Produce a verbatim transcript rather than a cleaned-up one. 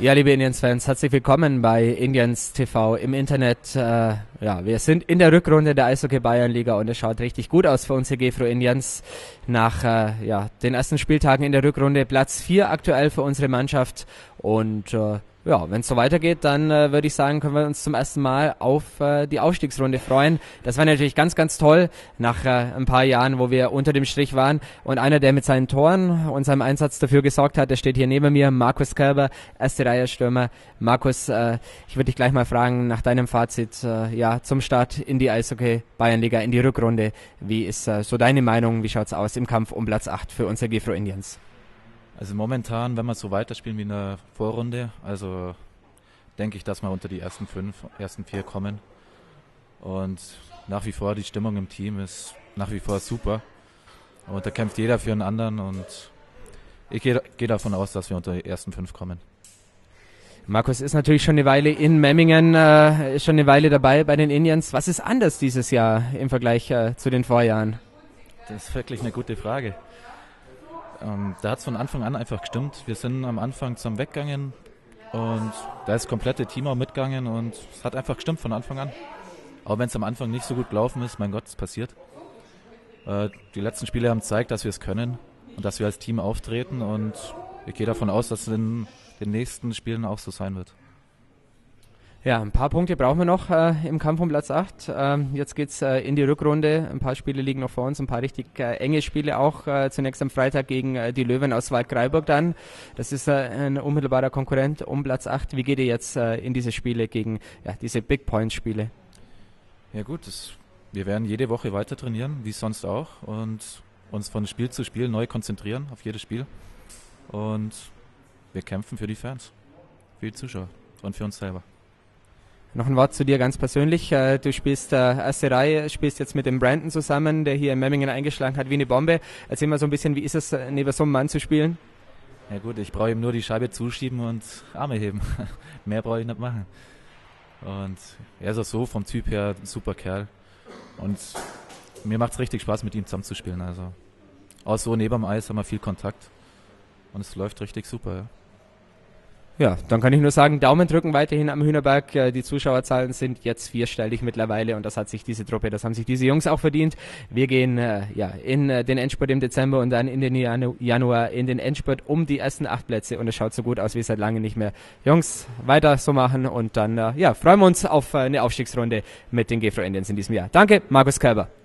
Ja, liebe Indians-Fans, herzlich willkommen bei Indians T V im Internet. Äh, ja, wir sind in der Rückrunde der Eishockey-Bayernliga und es schaut richtig gut aus für unsere GFRO Indians. Nach äh, ja, den ersten Spieltagen in der Rückrunde Platz vier aktuell für unsere Mannschaft. Und äh, ja, wenn es so weitergeht, dann äh, würde ich sagen, können wir uns zum ersten Mal auf äh, die Aufstiegsrunde freuen. Das war natürlich ganz, ganz toll nach äh, ein paar Jahren, wo wir unter dem Strich waren. Und einer, der mit seinen Toren und seinem Einsatz dafür gesorgt hat, der steht hier neben mir, Markus Kerber, erste Reihe Stürmer. Markus, äh, ich würde dich gleich mal fragen nach deinem Fazit äh, ja, zum Start in die Eishockey-Bayernliga, in die Rückrunde. Wie ist äh, so deine Meinung? Wie schaut's aus im Kampf um Platz acht für unsere GFRO Indians? Also momentan, wenn wir so weiterspielen wie in der Vorrunde, also denke ich, dass wir unter die ersten fünf, ersten vier kommen. Und nach wie vor die Stimmung im Team ist nach wie vor super. Und da kämpft jeder für einen anderen und ich gehe geh davon aus, dass wir unter die ersten fünf kommen. Markus ist natürlich schon eine Weile in Memmingen, äh, ist schon eine Weile dabei bei den Indians. Was ist anders dieses Jahr im Vergleich äh, zu den Vorjahren? Das ist wirklich eine gute Frage. Ähm, da hat es von Anfang an einfach gestimmt. Wir sind am Anfang zusammen weggegangen und da ist das komplette Team auch mitgegangen und es hat einfach gestimmt von Anfang an. Auch wenn es am Anfang nicht so gut gelaufen ist, mein Gott, es passiert. Äh, die letzten Spiele haben gezeigt, dass wir es können und dass wir als Team auftreten und ich gehe davon aus, dass es in den nächsten Spielen auch so sein wird. Ja, ein paar Punkte brauchen wir noch äh, im Kampf um Platz acht. Ähm, jetzt geht's äh, in die Rückrunde. Ein paar Spiele liegen noch vor uns, ein paar richtig äh, enge Spiele auch. Äh, zunächst am Freitag gegen äh, die Löwen aus Waldkraiburg dann. Das ist äh, ein unmittelbarer Konkurrent um Platz acht. Wie geht ihr jetzt äh, in diese Spiele gegen ja, diese Big Point-Spiele? Ja gut, das, wir werden jede Woche weiter trainieren, wie sonst auch. Und uns von Spiel zu Spiel neu konzentrieren auf jedes Spiel. Und wir kämpfen für die Fans, für die Zuschauer und für uns selber. Noch ein Wort zu dir ganz persönlich. Du spielst äh, erste Reihe, spielst jetzt mit dem Brandon zusammen, der hier in Memmingen eingeschlagen hat wie eine Bombe. Erzähl mal so ein bisschen, wie ist es, neben so einem Mann zu spielen? Ja gut, ich brauche ihm nur die Scheibe zuschieben und Arme heben. Mehr brauche ich nicht machen. Und er ist auch so vom Typ her ein super Kerl. Und mir macht es richtig Spaß, mit ihm zusammenzuspielen. Also auch so neben dem Eis haben wir viel Kontakt. Und es läuft richtig super, ja. Ja, dann kann ich nur sagen, Daumen drücken weiterhin am Hühnerberg. Die Zuschauerzahlen sind jetzt vierstellig mittlerweile und das hat sich diese Truppe, das haben sich diese Jungs auch verdient. Wir gehen äh, ja in äh, den Endspurt im Dezember und dann in den Janu- Januar in den Endspurt um die ersten acht Plätze und es schaut so gut aus wie seit lange nicht mehr. Jungs, weiter so machen und dann äh, ja freuen wir uns auf äh, eine Aufstiegsrunde mit den GFRO Indians in diesem Jahr. Danke, Markus Kerber.